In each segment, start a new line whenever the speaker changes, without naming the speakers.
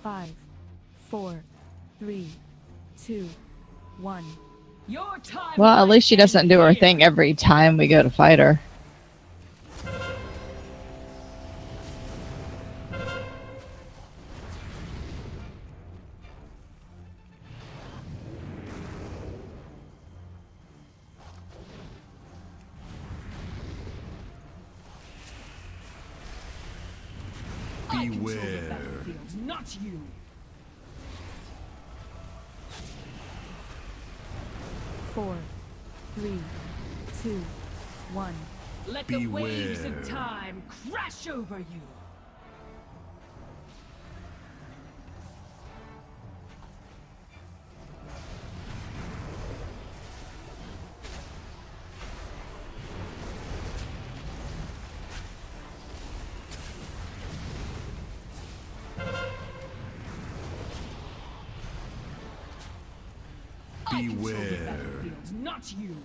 5, 4, 3, 2, 1.
Your time.
Well, at least she doesn't do her thing every time we go to fight her.
Beware. Not you.
Four, 3, 2, 1.
Let the waves of time crash over you.
Beware.
Not you.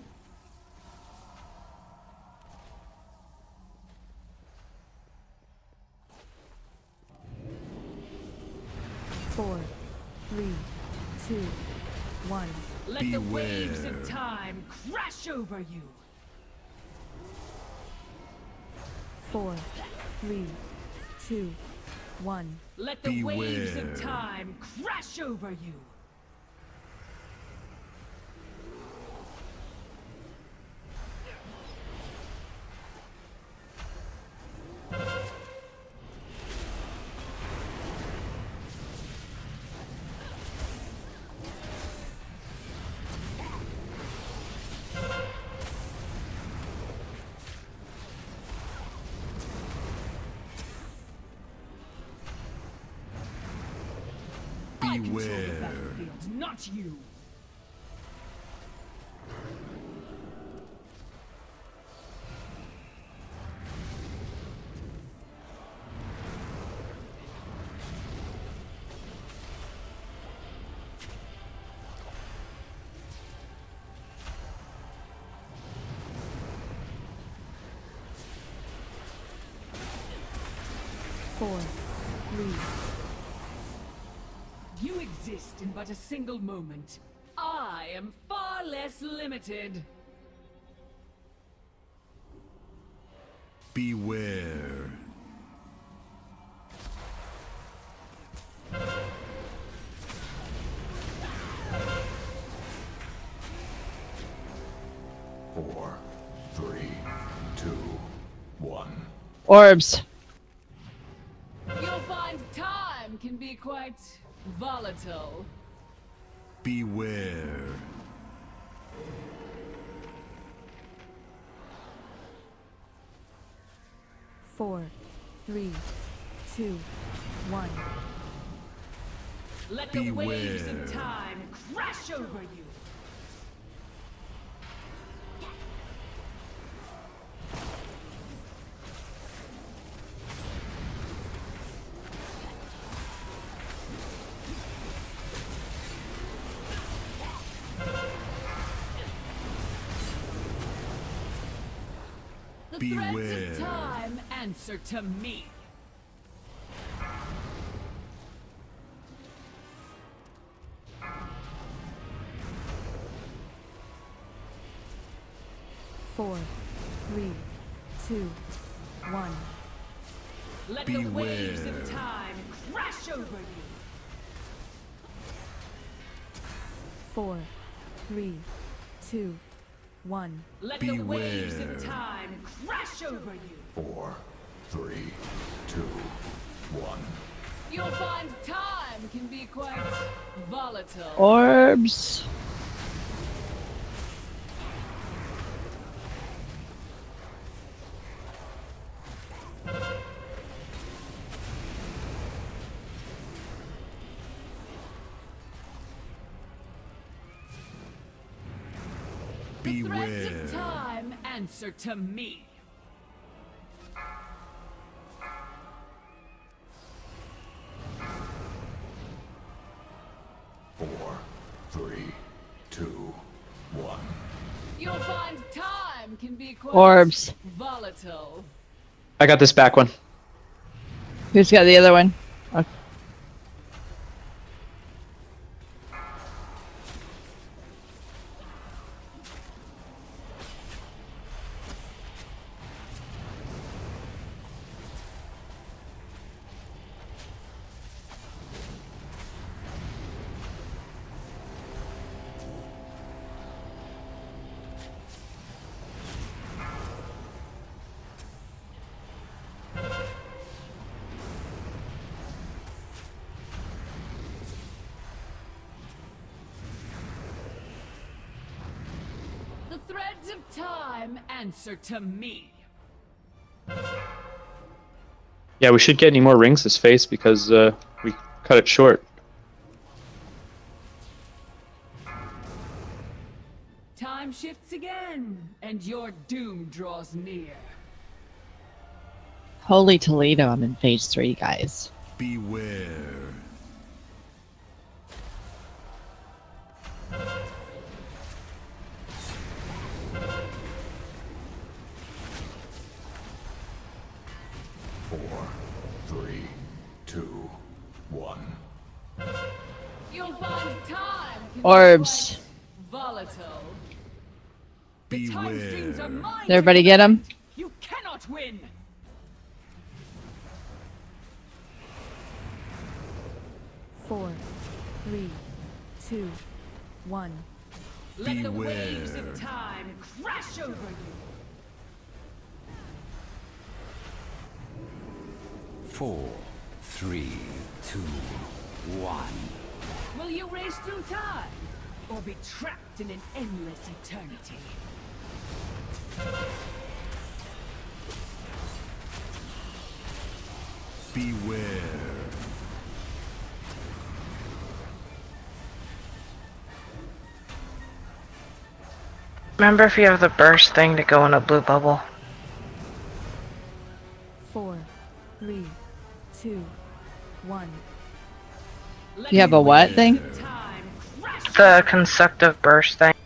Four, 3, 2, 1.
Let the waves of time crash over you.
4, 3, 2, 1.
Let the waves of time crash over you.
Beware.
Not you.
Four, 3.
You exist in but a single moment. I am far less limited.
Beware.
Four, 3, 2, 1.
Orbs.
You'll find time can be quite volatile.
Beware.
Four, 3, 2, 1.
Let the waves of time crash over you. The threads of time answer to me.
Four, 3, 2, 1.
Let the waves of time crash over you.
4, 3, 2, 1.
Let the waves of time crash over you.
4, 3, 2, 1.
You'll find time can be quite volatile.
Orbs.
The threads of time answer to me.
Four, 3, 2, 1.
You'll find time can be quite
Orbs.
volatile.
I got this back one.
Who's got the other one? Okay.
threads of time answer to me.
Yeah, we should get any more rings this phase because we cut it short.
Time shifts again, and your doom draws near.
Holy Toledo, I'm in phase 3, guys.
Beware.
Four, three, two, one.
You'll find time can be
Orbs.
quite volatile. The time streams are
Beware.
mine
Did everybody get 'em?
You cannot win.
Four, three, two, one.
Let the waves
Beware.
of time crash over you.
4, 3, 2, 1.
Will you race through time, or be trapped in an endless eternity?
Beware.
Remember if you have the burst thing to go in a blue bubble.
4, 3, 2, 1.
Let
You have a what thing?
time crash.
The consecutive burst thing.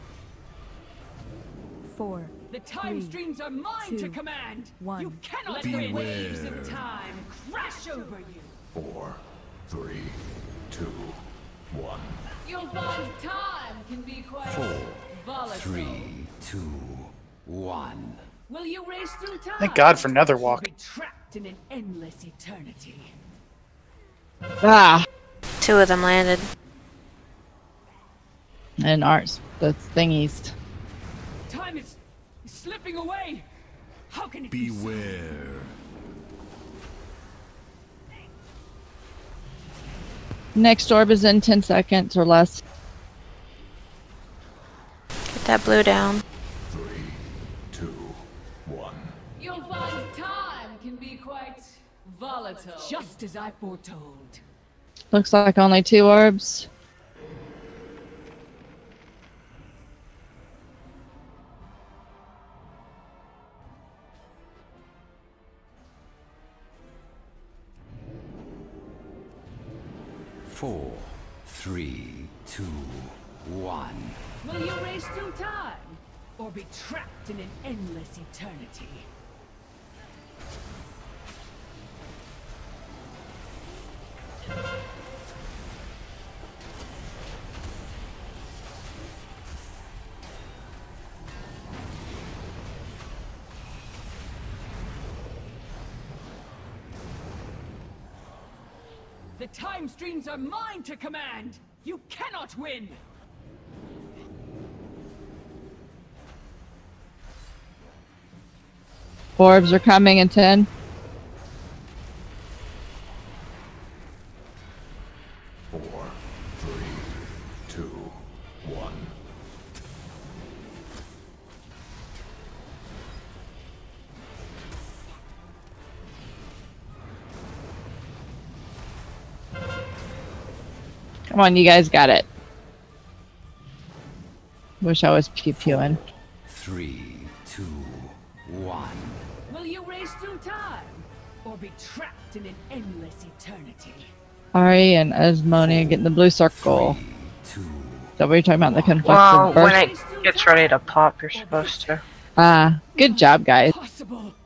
4,
The time
3,
streams are mine to
2,
command.
1.
You cannot let
Beware.
the waves of time crash over you.
4, 3, 2, 1.
You'll find time can be quite
4,
volatile.
3, 2, 1.
Will you race through time?
Thank God for
Or
Netherwalk.
be trapped in an endless eternity.
Ah!
2 of them landed.
And ours. The thingies.
Time is slipping away. How can it be so?
Beware.
Next orb is in 10 seconds or less.
Get that blue down.
3, 2, 1.
You'll find time can be quite volatile. Just as I foretold.
Looks like only 2 orbs.
Four, 3, 2, 1.
Will you race through time? Or be trapped in an endless eternity? The time streams are mine to command! You cannot win!
Orbs are coming in 10.
4, 3, 2, 1.
Come on, you guys got it. Wish I was pew-pewing.
3, 2, 1.
Will you race through time? Or be trapped in an endless eternity?
Ari and Esmonia getting the blue circle.
3, 2.
Is that what you're talking about? The conflicted
Well, when
burst?
it gets ready to pop, you're supposed to.
Ah, good job, guys.
Possible!